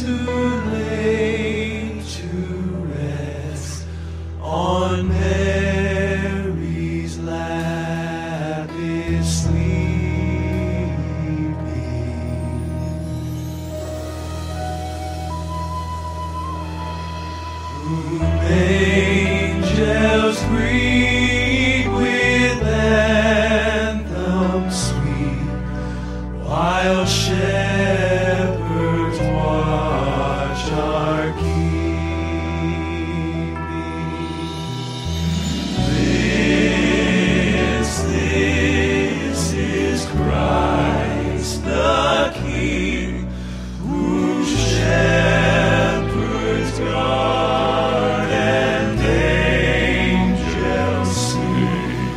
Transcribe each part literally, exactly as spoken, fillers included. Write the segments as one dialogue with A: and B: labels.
A: too late to rest on Mary's lap is sleeping. Whom angels greet with anthem sweet, while shepherds watch our keeping. This, this is Christ the King, whose shepherds guard and angels sing.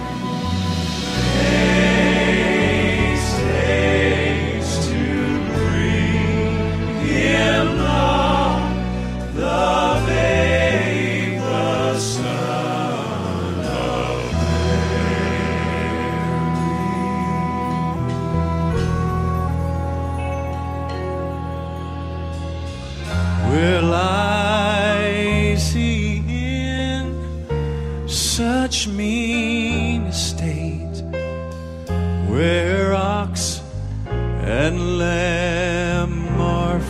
A: Haste, haste to bring him love, the babe, the Son of Mary. Will I see in such mean estate, where ox and lamb are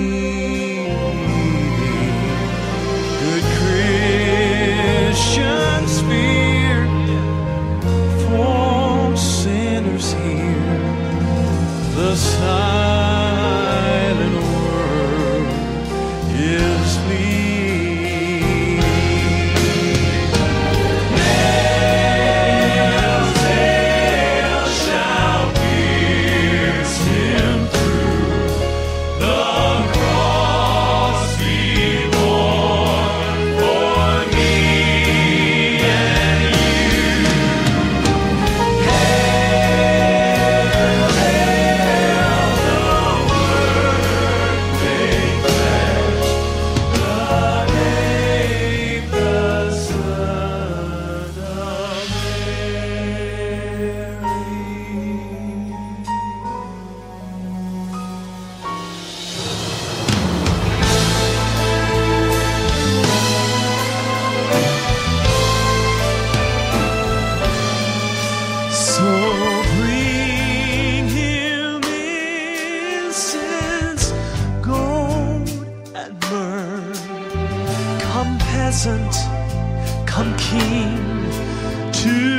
A: feeding? Good Christians fear, for sinners hear the silent word is leading. Nails, nails shall pierce him through, the cross be borne for me and you. Hail, hail, the Word made flesh, the babe, the Son of So bring him incense, gold and myrrh. Come peasant, come king, to